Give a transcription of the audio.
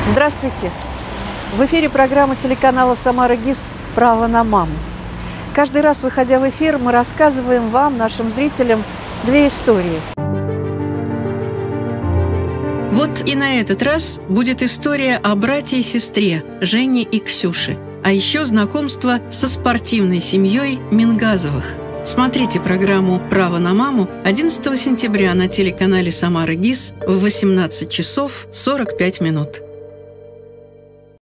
Здравствуйте! В эфире программа телеканала «Самара ГИС» «Право на маму». Каждый раз, выходя в эфир, мы рассказываем вам, нашим зрителям, две истории. Вот и на этот раз будет история о брате и сестре Жене и Ксюше, а еще знакомство со спортивной семьей Мингазовых. Смотрите программу «Право на маму» 11 сентября на телеканале «Самара ГИС» в 18 часов 45 минут.